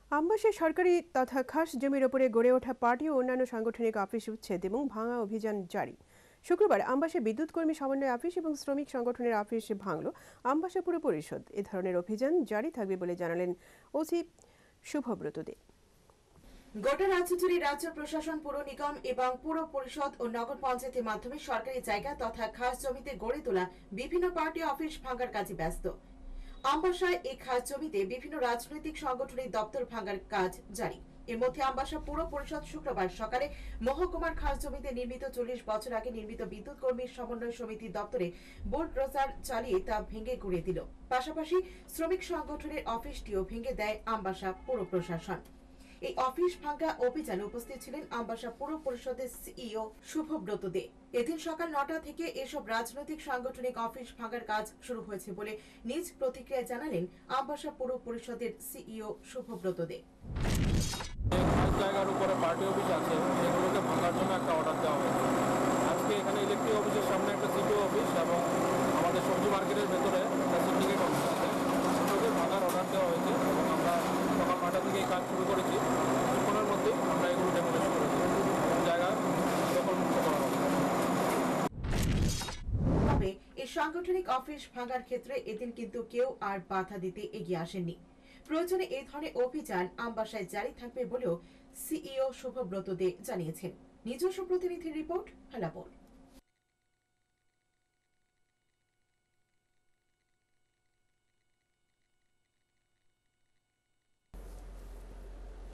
আমবাসায় সরকারি তথা খাস জমির ওপরে গড়ে ওঠা পার্টি ও অন্যান্য সাংগঠনিক অফিস উচ্ছেদ এবং ভাঙা অভিযান জারি। শুক্রবার আমবাসায় বিদ্যুৎ কর্মী সমন্বয় অফিস এবং শ্রমিক সংগঠনের অফিস ভাঙল আমবাসা পুর পরিষদ। এ ধরনের অভিযান জারি থাকবে বলে জানালেন ওসি শুভব্রত দে। গোটা রাজ্য জুড়ে রাজ্য প্রশাসন, পুর নিগম এবং পুর পরিষদ ও নগর পঞ্চায়েতের মাধ্যমে সরকারি জায়গা তথা খাস জমিতে গড়ে তোলা বিভিন্ন পার্টি অফিস ভাঙার কাজে ব্যস্ত। আমবাসায় এই খাস জমিতে বিভিন্ন রাজনৈতিক সংগঠনের দপ্তর ভাঙার কাজ জারি। এর মধ্যে আমবাসা পুর পরিষদ শুক্রবার সকালে মহকুমার খাস জমিতে নির্মিত 40 বছর আগে নির্মিত বিদ্যুৎ কর্মী সমন্বয় সমিতির দপ্তরে বুলডোজার চালিয়ে তা ভেঙে গুঁড়িয়ে দিল। পাশাপাশি শ্রমিক সংগঠনের অফিসটিও ভেঙে দেয় আমবাসা পুর প্রশাসন। এই অফিস ভাঙা অভিযানে উপস্থিত ছিলেন আমবাসা পুর পরিষদের সিইও শুভব্রত দে। এদিন সকাল 9টা থেকে এসব রাজনৈতিক সাংগঠনিক অফিস ভাঙার কাজ শুরু হয়েছে বলে নিজ প্রতিক্রিয়া জানালেন আমবাসা পুর পরিষদের সিইও শুভব্রত দে। জায়গার উপরে পার্টি অফিস আছে, সেগুলোকে ভাঙার জন্য একটা অর্ডার দেওয়া হয়েছে। আজকে এখানে ইলেকট্রিক অফিসের সামনে একটা সিপিও অফিস এবং আমাদের সবজি মার্কেটের ভেতরে একটা সিন্ডিকেট অফিস আছে, সেগুলোকে ভাঙার অর্ডার দেওয়া হয়েছে এবং আমরা সকাল 9টা থেকে এই কাজ শুরু করেছি। কিছুক্ষণের মধ্যেই আমরা এগুলো ডেমোলিশ করেছি এবং জায়গা দখলমুক্ত করা হবে। তবে এই সাংগঠনিক অফিস ভাঙার ক্ষেত্রে এদিন কিন্তু কেউ আর বাধা দিতে এগিয়ে আসেননি। প্রয়োজনে এই ধরনের অভিযান আমবাসায় জারি থাকবে বলেও সিইও শুভব্রত দে জানিয়েছেন। নিজস্ব প্রতিনিধির রিপোর্ট, হেলাপোল।